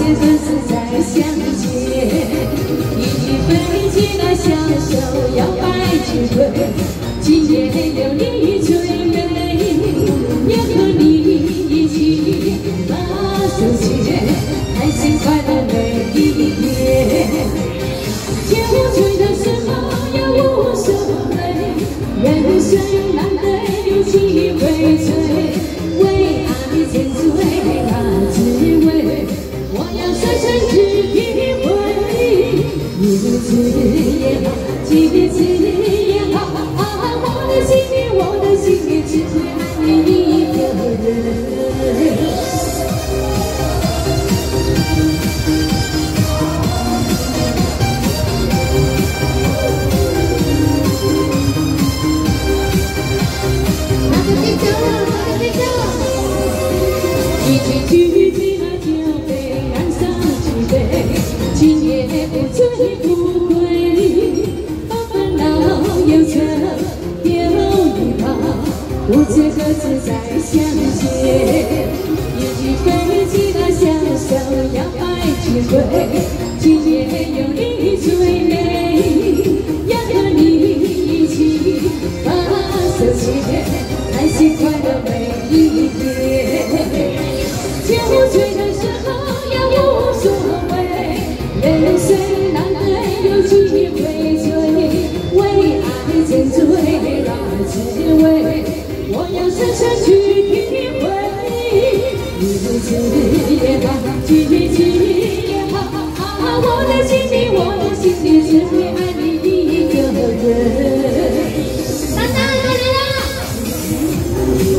些个是在相见，一起飞起了小手，摇摆起腿，今夜有你最美，也和你一起把手牵，开心快乐每一天。天无吹的时候也无所谓，人生难得有机会醉，为爱千醉那滋味。 我要深深去体会，一次也好，几次也好，我的心里只会爱你一个人。那个地球，那个地球，一起去追那酒杯。 今夜不醉不归，把烦恼忧愁丢一旁，不见各自再相见。一起飞起的小手，摇摆起腿，今夜有你最美，要和你一起把手牵，开心快乐每一天。天无吹的时候也无所谓。 人生难得有机会醉，为爱千醉那滋味。我要深深去体会，一次也好，几次也好，我的心里只会爱你一个人。大家来了！